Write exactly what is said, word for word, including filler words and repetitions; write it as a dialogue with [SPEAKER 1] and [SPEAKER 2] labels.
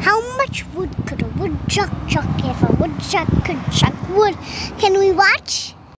[SPEAKER 1] How much wood could a woodchuck chuck if a woodchuck could chuck wood? Can we watch?